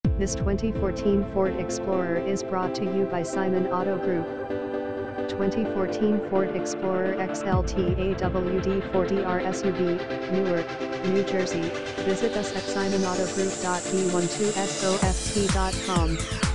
This 2014 Ford Explorer is brought to you by Simon Auto Group. 2014 Ford Explorer XLT AWD 4DR SUV, Newark, New Jersey. Visit us at simonautogroup.b12soft.com.